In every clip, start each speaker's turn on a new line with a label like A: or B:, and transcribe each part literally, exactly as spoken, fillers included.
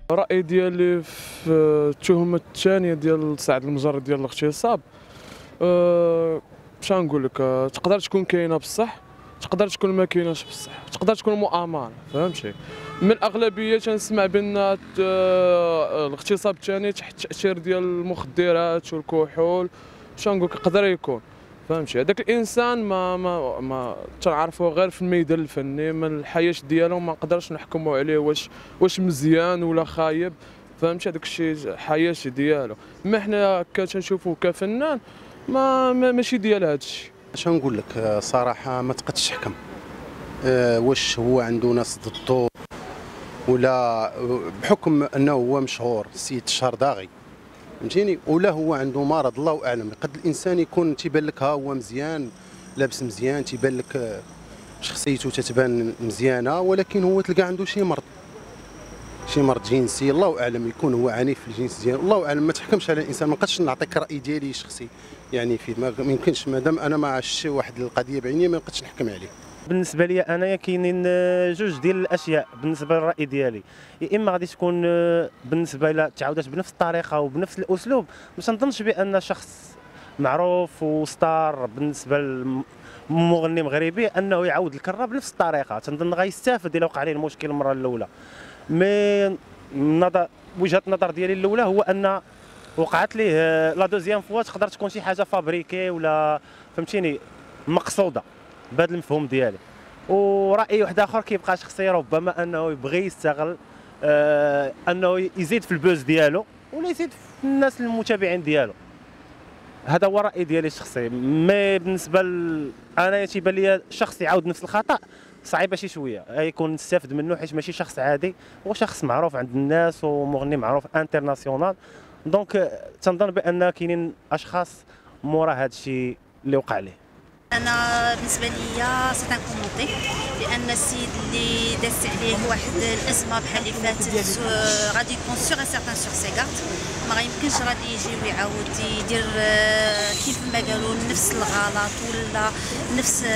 A: الرأي ديالي في التهمة الثانية ديال سعد المجرد ديال الاغتصاب، أه باش نقول لك، أه تقدر تكون كاينة بصح، تقدر تكون ما كايناش بصح، تقدر تكون مؤامرة، فهمتي؟ من الأغلبية تنسمع بأن أه الاغتصاب الثاني تحت التأثير ديال المخدرات والكحول، باش نقول لك يقدر يكون، فهمتي؟ هذاك الانسان ما ما ما تنعرفوه غير في الميدان الفني، من الحياه ديالو ما نقدرش نحكموا عليه واش واش مزيان ولا خايب، فهمتي؟ هذاك الشيء حياه ديالو، ما حنا كتنشوفوه كفنان ما, ما ماشي ديال هذا الشيء.
B: اش نقول لك صراحه ما تقدش تحكم أه واش هو عنده ناس ضده ولا بحكم انه هو مشهور السيد الشرداغي، فهمتيني، ولا هو عنده مرض الله اعلم. قد الانسان يكون تيبان لك ها هو مزيان لابس مزيان، تيبان لك شخصيته تتبان مزيانه، ولكن هو تلقى عنده شي مرض، شي مرض جنسي الله اعلم، يكون هو عنيف في الجنس ديالو الله اعلم. ما تحكمش على الانسان، ما نقدرش نعطيك راي ديالي شخصي يعني فيه، ما يمكنش مادام انا ما عشتش واحد القضيه بعينيه ما نقدرش نحكم عليه.
C: بالنسبه لي انايا كاينين جوج ديال الاشياء بالنسبه للراي ديالي، يا اما غادي تكون بالنسبه الى تعاودات بنفس الطريقه وبنفس الاسلوب. ما تنظنش بان شخص معروف وستار بالنسبه لمغني مغربي انه يعاود الكره بنفس الطريقه. تنظن غيستافد الا وقع عليه المشكل المره الاولى. مي نظر وجهه النظر ديالي الاولى هو ان وقعت ليه لا دوزيام فوا تقدر تكون شي حاجه فابريكي ولا فهمتيني مقصوده بهذا المفهوم ديالي. وراي واحد اخر كيبقى شخصي، ربما انه يبغي يستغل آه انه يزيد في البوز ديالو ولا يزيد في الناس المتابعين ديالو. هذا هو الراي ديالي الشخصي. مي بالنسبه ل... انا تيبان لي شخص يعاود نفس الخطا صعيبه شي شويه، يكون نستافد منه حيت ماشي شخص عادي، هو شخص معروف عند الناس ومغني معروف انترناسيونال. دونك تنظن بان كاينين اشخاص مورا هذا الشيء اللي وقع ليه.
D: انا بالنسبه ليا سي ان كومونتي، لان السيد اللي داز عليه واحد الازمه بحال اللي فاتت غادي يكون سيغ ان سيغتان سيغ سي كارت، ما غيمكنش غادي يجي ويعاود يدير كيف ما قالوا نفس الغلط ولا نفس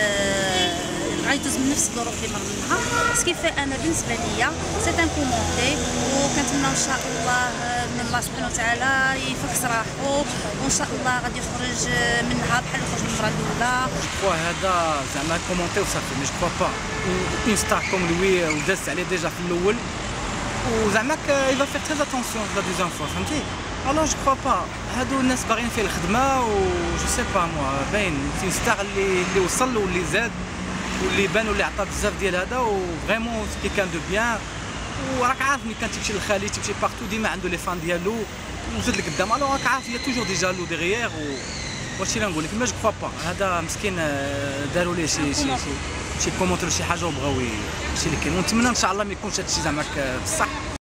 D: غيدوز من نفس الظروف اللي مر منها. سكيفي انا بالنسبه ليا سي ان كومونتي، وكنتمنى ان شاء الله من الله سبحانه وتعالى يفك سراحو، وان شاء الله غادي يخرج منها بحال اللي خرج من المره الاولى.
E: هذا زعما كومونتي وصافي، مي جو كوا با اون ستار كوم لوي وداز عليه ديجا في الاول، وزعما il va faire très attention la deuxième fois، فهمتي؟ الو جو كوا با هادو الناس باغيين فيه الخدمه و جو سي با موا باين سي ستار اللي اللي وصل واللي زاد واللي بان واللي عطى بزاف ديال هذا، وفريمون سي كان دو بيان. وراك عارف ملي كان تيمشي للخالي تيمشي بارتو ديما عنده لي فان ديالو وزاد لقدام، الو راك عارف يا توجور دي جالو ديغيير. و واش اللي نقول لك ما جو كوا با هذا مسكين داروا ليه شي شي شي شي كومونتير شي حاجه وبغاو شي اللي كاين، ونتمنى ان شاء الله ما يكونش هذا الشيء زعما بصح.